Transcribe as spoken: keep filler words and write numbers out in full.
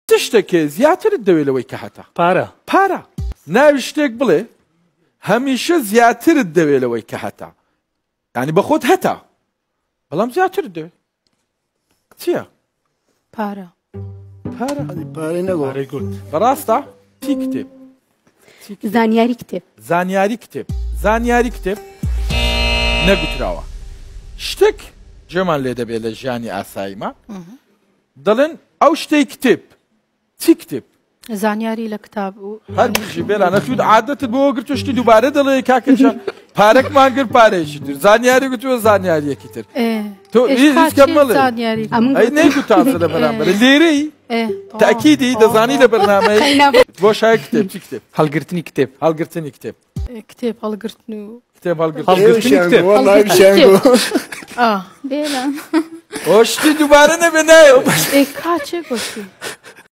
تشتێکێ زیاترت دەوێت لەوەی کە هەتا پارە پارە ناوی شتێک بڵێ هەمیشە زیاترت دەوێت لەوەی کە هەتا ینی بە خۆت هەتا بەڵام زیاترت دەوێت چییە؟ پارە پارە پارەی نەگۆ پارەی گوت بەڕاستە تی کتێب زانیاری کتێب زانیاری کتێب زانیاری کتێب نەگوتراوە شتێک جێمان لێ دەبێت لە ژیانی ئاساییمە دەڵێن ئەو شتەی کتێب چی کتێب زانیاری لە کتاب و هەر بژی بێرا نەتوت عادەتت بۆ گرتوشتی دووبارە دەڵێ کاکەچە پارەکمان گر پارێکی تر زانیاری گوتووە زانیاریەکی تر تۆ هیچ کەم مەڵێ زانیاری ئەی نەیگوتانسە لە بەرامبەر لێرەی تاکیدی دەزانی لە بەرنامەی بۆ شای کتێب چی کتێب هەڵگرتنی کتێب هەڵگرتنی کتێب کتێب هەڵگرتن و کتێب هەڵگرتن هەڵگرتنی کتێب بێلە ئۆ شتی دووبارە نەبێ نایە کاچێک گۆشتی